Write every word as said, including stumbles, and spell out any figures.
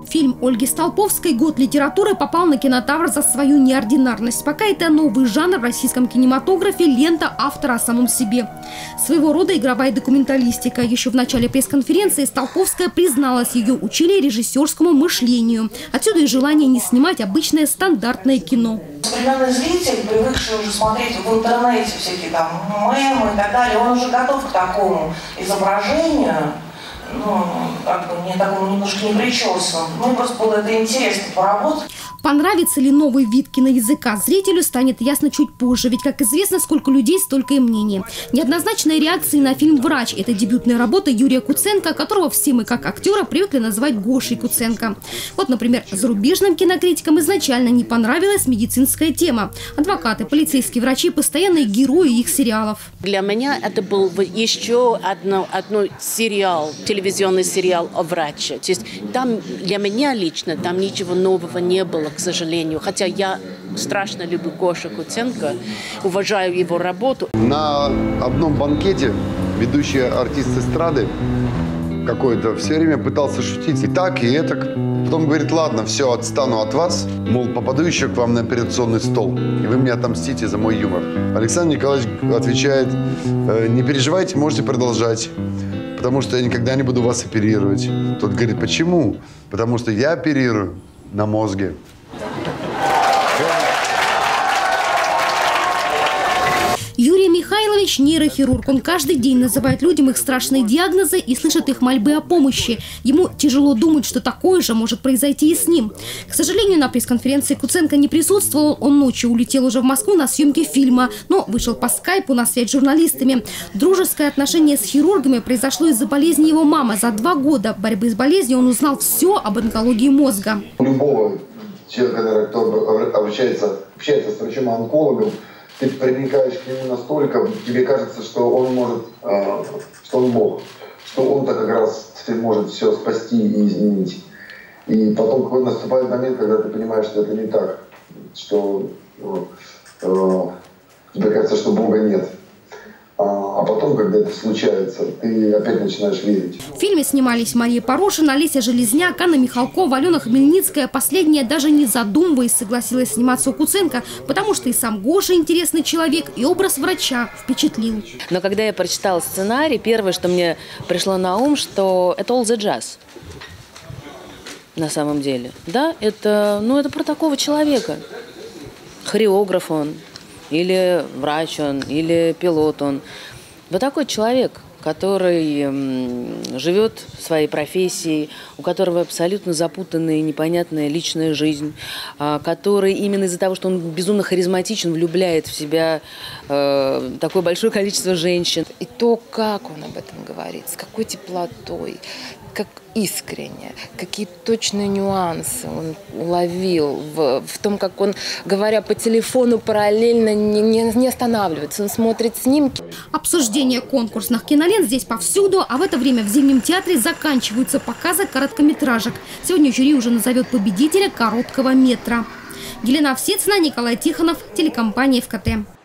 Фильм Ольги Столповской «Год литературы» попал на кинотавр за свою неординарность. Пока это новый жанр в российском кинематографе, лента автора о самом себе. Своего рода игровая документалистика. Еще в начале пресс-конференции Столповская призналась, ее учили режиссерскому мышлению. Отсюда и желание не снимать обычное стандартное кино. Современный зритель, привыкший уже смотреть в интернете всякие там мемы и так далее, он уже готов к такому изображению. Ну, как бы не такому немножко непричесанному. Мне просто было это интересно поработать. Понравится ли новый вид киноязыка зрителю, станет ясно чуть позже. Ведь, как известно, сколько людей, столько и мнений. Неоднозначные реакции на фильм «Врач» – это дебютная работа Юрия Куценко, которого все мы, как актера, привыкли называть Гошей Куценко. Вот, например, зарубежным кинокритикам изначально не понравилась медицинская тема. Адвокаты, полицейские врачи – постоянные герои их сериалов. Для меня это был еще одно, одно сериал, телевизионный сериал о враче. То есть там для меня лично там ничего нового не было, к сожалению. Хотя я страшно люблю Гошу Куценко, уважаю его работу. На одном банкете ведущий артист эстрады какой-то все время пытался шутить. И так, и этак. Потом говорит: ладно, все, отстану от вас. Мол, попаду еще к вам на операционный стол. И вы мне отомстите за мой юмор. Александр Николаевич отвечает: не переживайте, можете продолжать. Потому что я никогда не буду вас оперировать. Тот говорит: почему? Потому что я оперирую на мозге. Юрий Михайлович – нейрохирург. Он каждый день называет людям их страшные диагнозы и слышит их мольбы о помощи. Ему тяжело думать, что такое же может произойти и с ним. К сожалению, на пресс-конференции Куценко не присутствовал. Он ночью улетел уже в Москву на съемки фильма, но вышел по скайпу на связь с журналистами. Дружеское отношение с хирургами произошло из-за болезни его мамы. За два года борьбы с болезнью он узнал все об онкологии мозга. У любого человека, который общается, общается с врачом-онкологом, ты проникаешь к нему настолько, тебе кажется, что он может, э, что он Бог, что он-то как раз может все спасти и изменить. И потом какой наступает момент, когда ты понимаешь, что это не так, что э, тебе кажется, что Бога нет. А потом, когда это случается, ты опять начинаешь верить. В фильме снимались Мария Порошина, Олеся Железняк, Анна Михалкова, Алена Хмельницкая. Последняя, даже не задумываясь, согласилась сниматься у Куценко, потому что и сам Гоша интересный человек, и образ врача впечатлил. Но когда я прочитала сценарий, первое, что мне пришло на ум, что это all the jazz. На самом деле. Да, это, ну, это про такого человека. Хореограф он. Или врач он, или пилот он. Вот такой человек, который м, живет в своей профессии, у которого абсолютно запутанная и непонятная личная жизнь, а, который именно из-за того, что он безумно харизматичен, влюбляет в себя э, такое большое количество женщин. И то, как он об этом говорит, с какой теплотой, как искренне, какие точные нюансы он уловил в, в том, как он, говоря по телефону, параллельно не, не, не останавливается, он смотрит снимки. Обсуждение конкурсных кинолент здесь повсюду, а в это время в Зимнем театре заканчиваются показы короткометражек. Сегодня жюри уже назовет победителя короткого метра. Елена Овсецина, Николай Тихонов, телекомпания ФКТ.